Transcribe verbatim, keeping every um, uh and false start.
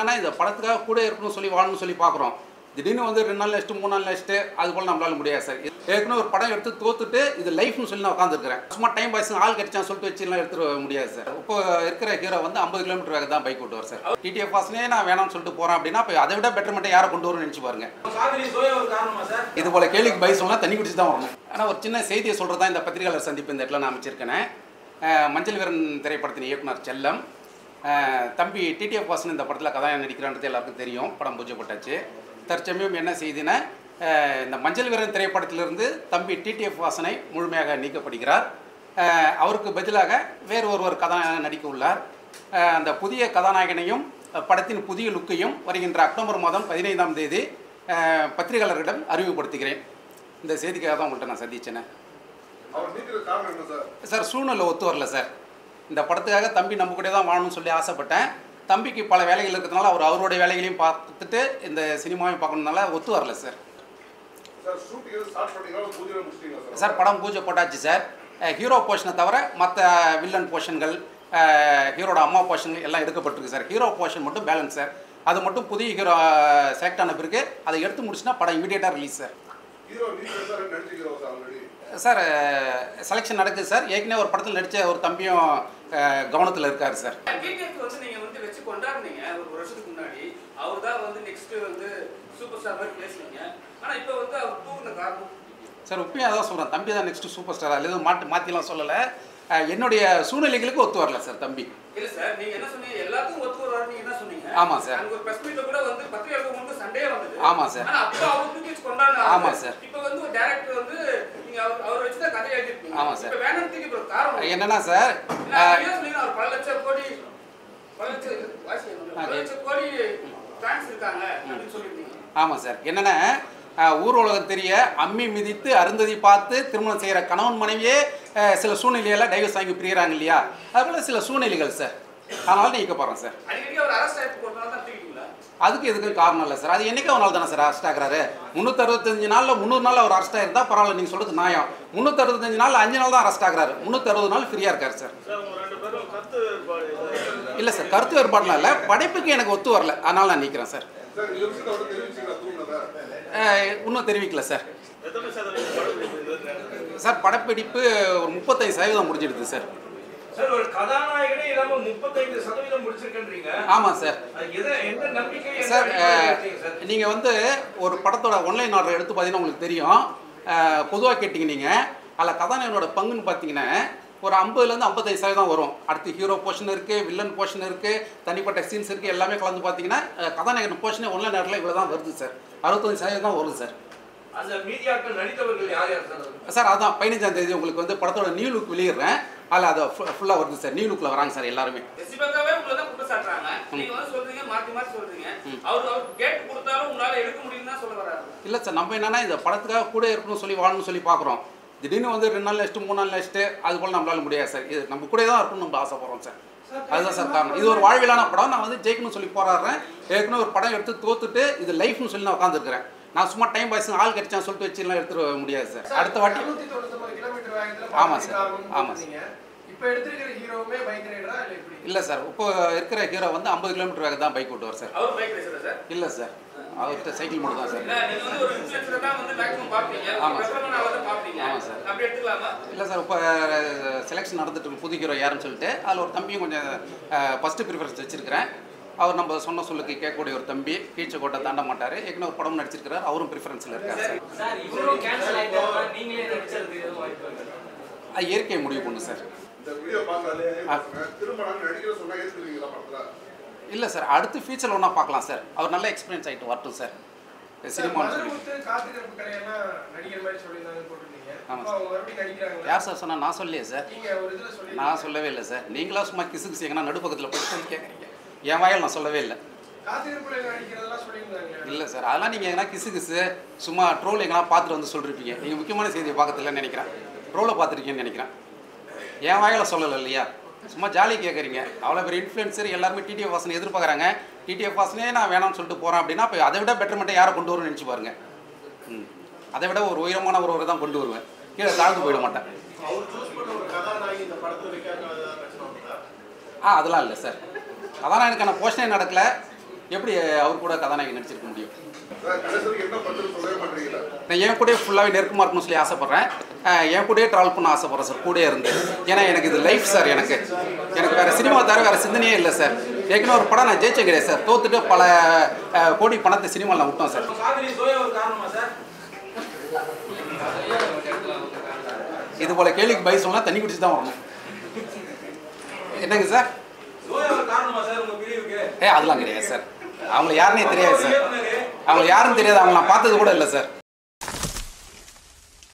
ஆனால் இந்த படத்துக்காக கூட இருக்கணும்னு சொல்லி வாழணும்னு சொல்லி பார்க்குறோம். திடீர்னு வந்து ரெண்டு நாள் நெக்ஸ்ட்டு மூணு நாள் நெக்ஸ்ட்டு அது போல் நம்மளால முடியாது சார். ஏற்கனவே ஒரு படம் எடுத்து தோத்துட்டு இது லைஃப்னு சொல்லி நான் உட்காந்துருக்கிறேன். சும்மா டைம் பாய்ஸ் ஆள் கிடைச்சான்னு சொல்லிட்டு வச்சுலாம் எடுத்துட முடியாது சார். இப்போ இருக்கிற ஹீரோ வந்து ஐம்பது கிலோமீட்டர் வேக தான் பைக் ஓட்டுவார் சார். டிடிஎஃப் வாசனே நான் வேணாம்னு சொல்லிட்டு போகிறேன் அப்படின்னா இப்போ அதை விட பெட்டர்மெண்ட்டை யாரை கொண்டு வரும்னு நினச்சி பாருங்க. இது போல் கேள்விக்கு பை சொல்லலாம் தண்ணி குடிச்சு தான் வரணும். ஆனால் ஒரு சின்ன செய்தியை சொல்கிறது தான் இந்த பத்திரிகையாளர் சந்திப்பு இந்த இடத்துல நான் அமைச்சிருக்கேன். மஞ்சள் வீரன் திரைப்படத்தின் இயக்குனர் செல்லம் தம்பி டிடிஎஃப் வாசன் இந்த படத்தில் கதாநாயகன் நடிக்கிறான்றது எல்லாருக்கும் தெரியும். படம் பூஜை போட்டாச்சு. தற்சமயம் என்ன செய்தினா இந்த மஞ்சள் வீரன் திரைப்படத்திலிருந்து தம்பி டிடிஎஃப் வாசனை முழுமையாக நீக்கப்படுகிறார். அவருக்கு பதிலாக வேறு ஒருவர் கதாநாயகன் நடிக்க உள்ளார். அந்த புதிய கதாநாயகனையும் படத்தின் புதிய லுக்கையும் வருகின்ற அக்டோபர் மாதம் பதினைந்தாம் தேதி பத்திரிகையாளர்களிடம் அறிமுகப்படுத்துகிறேன். இந்த செய்திக்காக தான் உங்கள்கிட்ட நான் சந்திச்சேன் சார். சூழ்நிலை ஒத்து வரல சார். இந்த படத்துக்காக தம்பி நம்ம கூட தான் வாழணும்னு சொல்லி ஆசைப்பட்டேன். தம்பிக்கு பல வேலைகள் இருக்கிறதுனால அவர் அவருடைய வேலைகளையும் பார்த்துட்டு இந்த சினிமாவையும் பார்க்கணுனால ஒத்து வரல சார். சார் படம் பூஜை போட்டாச்சு சார். ஹீரோ போர்ஷனை தவிர மற்ற வில்லன் போர்ஷன்கள் ஹீரோட அம்மா போர்ஷன்கள் எல்லாம் எடுக்கப்பட்டிருக்கு சார். ஹீரோ போர்ஷன் மட்டும் பேலன்ஸ் சார். அது மட்டும் புதிய ஹீரோ செலக்ட் ஆன பிறகு அதை எடுத்து முடிச்சுன்னா படம் இமீடியட்டாக ரிலீஸ் சார். சார் செலெக்ஷன் நடக்குது சார். ஏற்கனவே ஒரு படத்தில் நடித்த ஒரு தம்பியும் கவனத்தில் இருக்கார் சார். சார் உண்மையாக தான் சொல்கிறேன். தம்பி தான் நெக்ஸ்ட் சூப்பர் ஸ்டார். அது எதுவும் மாட்டு மாற்றிலாம் சொல்லலை. என்னுடைய சூழ்நிலைகளுக்கு ஒத்து வரல சார் தம்பி. இல்ல சார் நீங்க என்ன சொன்னீங்க எல்லாத்துக்கும் ஒத்து வராரு நீங்க என்ன சொன்னீங்க? ஆமா சார். அங்க ஒரு பிரஸ் மீட்ல கூட வந்து பத்திரிகையாளருக்கு முன்பு சண்டே வந்தது. ஆமா சார். ஆனா அப்ப அவர் தூக்கி கொண்டாடுறாரு. ஆமா சார். இப்போ வந்து ஒரு டைரக்டர் வந்து நீங்க அவர் வச்சு தான் கதை எழுதிருக்கீங்க. ஆமா சார். இப்போ வேணும் தூக்கி போற காரணம் என்னன்னா சார் நீங்க சொல்றீங்க அவர் பல லட்சம் கோடி பல லட்சம் வாசி பல லட்சம் கோடி ஃபேன்ஸ் இருக்காங்க அப்படின்னு சொல்லிருக்கீங்க. ஆமா சார். என்னன்னா ஊர் உலகம் தெரிய அம்மி மிதித்து அருந்ததி பார்த்து திருமணம் செய்கிற கணவன் மனைவியே சில சூழ்நிலையெல்லாம் டைவர்ஸ் வாங்கி பிரிகிறாங்க இல்லையா? அதுபோல் சில சூழ்நிலைகள் சார். அதனால நீக்க போகிறேன் சார். அதுக்கு எதுக்கும் காரணம் இல்லை சார். அது என்னைக்கு ஒரு நாள் தானே சார் அரெஸ்ட் ஆகிறாரு. முந்நூற்றி அறுபத்தஞ்சு நாளில் முந்நூறு நாள் அவர் அரெஸ்ட் ஆகிருந்தால் பரவாயில்ல, நீங்கள் சொல்கிறது நியாயம். முந்நூற்றி அறுபத்தஞ்சு நாள் அஞ்சு நாள் தான் அரெஸ்ட் ஆகிறாரு. முந்நூற்றி அறுபது நாள் ஃப்ரீயாக இருக்கார் சார். இல்லை சார் கருத்து வேறுபாடுலாம் இல்லை. படைப்புக்கு எனக்கு ஒத்து வரல, அதனால் நான் நிற்கிறேன் சார். இன்னும் தெரிவிக்கல சார். சார் படப்பிடிப்பு ஒரு முப்பத்தைந்து சதவீதம் முடிஞ்சிடுது சார். ஆமாம் சார். சார் நீங்கள் வந்து ஒரு படத்தோட ஒன்லைன் ஆர்டர் எடுத்து பார்த்தீங்கன்னா உங்களுக்கு தெரியும். பொதுவாக கேட்டிங்க நீங்கள் அதில் கதாநாயகனோட பங்குன்னு பார்த்தீங்கன்னா ஒரு ஐம்பதுலேருந்து ஐம்பத்தைந்து சதவீதம் வரும். அடுத்து ஹீரோ போர்ஷன் இருக்குது, வில்லன் போர்ஷன் இருக்குது, தனிப்பட்ட சீன்ஸ் இருக்குது, எல்லாமே கலந்து பார்த்தீங்கன்னா கதாநாயகன் போர்ஷனே ஒன்லைன் ஆர்டரில் இவ்வளோ தான் வருது சார். அறுபத்தஞ்சு சதவீதம் தான் வருது சார். சார் அதான் பதினஞ்சாம் தேதி உங்களுக்கு வந்து படத்தோட நியூ லுக் வெளியிடுறேன். அதில் அதை ஃபுல்லாக வருது சார். நியூ லுக்கில் வராங்க சார் எல்லாருமே. இல்லை சார் நம்ம என்னன்னா இந்த படத்துக்காக கூட இருக்கணும்னு சொல்லி வாழணும்னு சொல்லி பார்க்குறோம். திடீர்னு வந்து ரெண்டு நாள் நெக்ஸ்ட்டு மூணு நாள் நெக்ஸ்ட்டு அது போல் நம்மளால முடியாது சார். இது நம்ம கூட தான் இருக்கணும்னு நம்ம ஆசைப்படுறோம் சார். அதுதான் சார் காரணம். இது ஒரு வாழ்விலான படம். நான் வந்து ஜெயிக்கணும்னு சொல்லி போராடுறேன். ஏற்கனவே ஒரு படம் எடுத்து தோத்துட்டு இது லைஃப்னு சொல்லி நான் உட்காந்துருக்கிறேன். நான் சும்மா டைம் பாய்ஸ் ஆள் கிடைச்சான்னு சொல்லிட்டு வச்சுலாம் எடுத்துட முடியாது சார். அடுத்த வாட்டி ஆமாம் சார். ஆமாம் சார். இல்லை சார் இப்போ இருக்கிற ஹீரோ வந்து ஐம்பது கிலோமீட்டர் வேக தான் பைக் ஓட்டுவார் சார். இல்லை சார் அவர்கிட்ட சைக்கிள் மட்டும் தான் சார். ஆமாம் சார். ஆமாம் சார். இல்லை சார் இப்போ செலெக்ஷன் நடந்துட்டு இருக்கு புது ஹீரோ யாருன்னு சொல்லிட்டு அதில் ஒரு தம்பியும் கொஞ்சம் ஃபஸ்ட்டு ப்ரிஃபரன்ஸ் வச்சுருக்கிறேன். அவர் நம்ம சொன்ன சொல்லுக்கு கேட்கக்கூடிய ஒரு தம்பி. கீழ்ச்சி கோட்டை தாண்ட மாட்டார். ஏற்கனவே ஒரு படம் நடிச்சிருக்கிறார். அவரும் ப்ரிஃபரன்ஸில் இருக்கார் சார். அது இயற்கை முடிவு பண்ணும் சார். இல்லை சார் அடுத்து ஃபியூச்சரில் ஒன்றா பார்க்கலாம் சார். அவர் நல்லா எக்ஸ்பீரியன்ஸ் ஆகிட்டு வரட்டும் சார். சினிமா யார் சார் சொன்னால் நான் சொல்லலையே சார். நான் சொல்லவே இல்லை சார். நீங்களாம் சும்மா கிசு கிசு எங்கன்னா நடுப்பக்கத்தில் போட்டு கேட்குறீங்க. என் வாயில் நான் சொல்லவே இல்லை. இல்லை சார் அதெல்லாம் நீங்கள் எங்கன்னா கிசு கிசு சும்மா ட்ரோல் எங்கன்னா பார்த்துட்டு வந்து சொல்லிருப்பீங்க. நீங்கள் முக்கியமான செய்தியை பார்க்கறதில்லன்னு நினைக்கிறேன். ட்ரோலை பார்த்துருக்கீங்கன்னு நினைக்கிறேன். என் வாயில் சொல்லலை இல்லையா? சும்மா ஜாலி கேட்குறீங்க. அவ்வளோ பெரிய இன்ஃப்ளூயன்சர் எல்லாருமே டிடிஎஃப் வாசனை எதிர்பார்க்குறாங்க. டிடிஎஃப் வாசனே நான் வேணாம்னு சொல்லிட்டு போகிறேன் அப்படின்னா இப்போ அதை விட பெட்டர்மெண்ட்டை யாரை கொண்டு வரும்னு நினச்சி பாருங்கள். ம் அதை விட ஒரு உயரமான ஒருவரை தான் கொண்டு வருவேன். கீழே தாழ்ந்து போயிட மாட்டேன். ஆ அதெல்லாம் இல்லை சார். அதான் எனக்கான போர்ஷனே நடக்கலை. எப்படி அவர் கூட கதாநாயகி நடிச்சிருக்க முடியும்? கடைசிக்கு என்ன பண்றது சொல்லவே மாட்டீங்களா? நான் என் கூடயே ஃபுல்லாகவே நெருக்கமாக இருக்கணும்னு சொல்லி ஆசைப்பட்றேன். என் கூடயே ட்ராவல் பண்ண ஆசைப்பட்றேன் சார், கூடயே இருந்து. ஏன்னா எனக்கு இது லைஃப் சார். எனக்கு எனக்கு வேறு சினிமா தவிர வேறு சிந்தனையே இல்லை சார். ஏற்கனவே ஒரு படம் நான் ஜெயிச்சே கிடையாது சார். தோத்துட்டு பல கோடி பணத்தை சினிமாவில் நான் விட்டோம் சார். இது போல கேள்விக்கு பதில் சொன்னால் தண்ணி குடிச்சு தான் வரணும். என்னங்க சார்? ஏ அதெல்லாம் கிடையாது சார். அவங்க யாருன்னே தெரியாது சார். அவங்க யாருன்னு தெரியாது. அவங்க நான் பார்த்தது கூட இல்லை சார்.